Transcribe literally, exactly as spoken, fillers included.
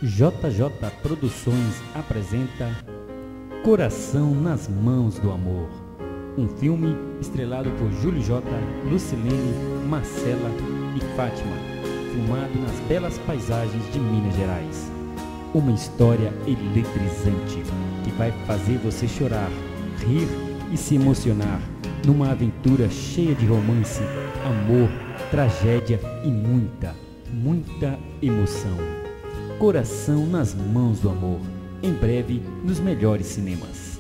J J Produções apresenta Coração nas Mãos do Amor, um filme estrelado por Júlio J, Lucilene, Marcela e Fátima, filmado nas belas paisagens de Minas Gerais. Uma história eletrizante que vai fazer você chorar, rir e se emocionar numa aventura cheia de romance, amor, tragédia e muita, muita emoção. Coração nas Mãos do Amor, em breve nos melhores cinemas.